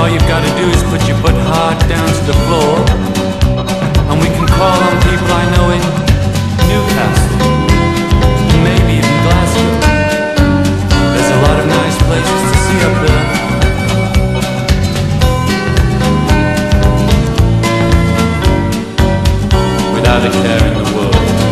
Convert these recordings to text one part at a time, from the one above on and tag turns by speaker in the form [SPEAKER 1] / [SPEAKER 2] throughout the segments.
[SPEAKER 1] All you've got to do is put your foot hard down to the floor, and we can call on people I know in Newcastle, and maybe even Glasgow. There's a lot of nice places to see up there. Without a care in the world.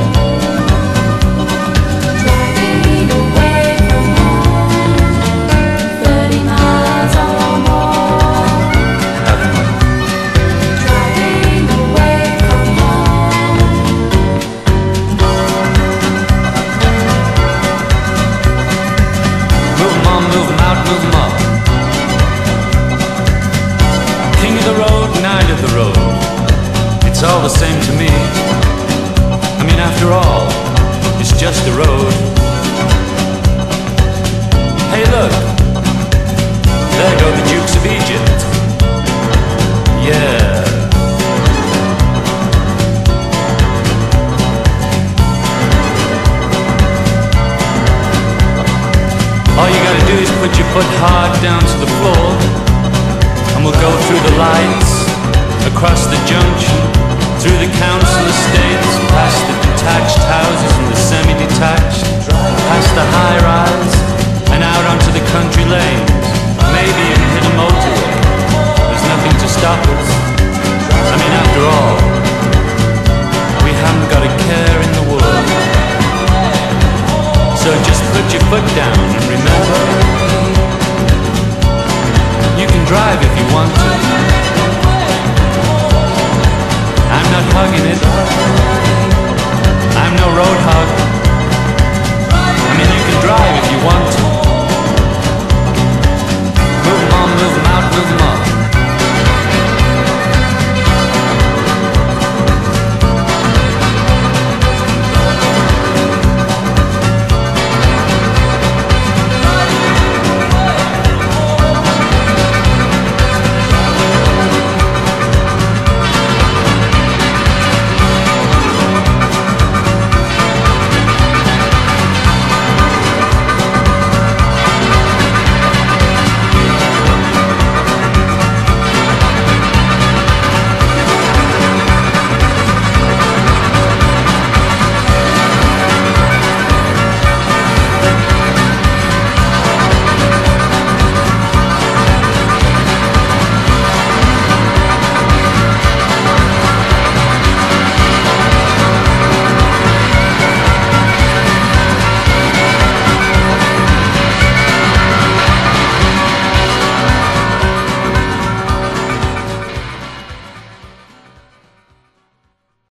[SPEAKER 1] Move 'em up. King of the road, knight of the road, it's all the same to me. I mean, after all, it's just a road. Hey look, there go the Dukes of Egypt. Yeah. All you gotta do is put your foot hard down to the floor, and we'll go through the lights, across the junction, through the council estates, past the detached houses and the semi-detached, past the high-rise, and out onto the country lanes, maybe even hit a motorway. There's nothing to stop us. I mean, after all, we haven't got a care in the world. So just put your foot down and remember, you can drive if you want to. I'm not hugging it. I'm no road hog. I mean, you can drive if you want to. Move 'em on, move 'em out, move 'em up.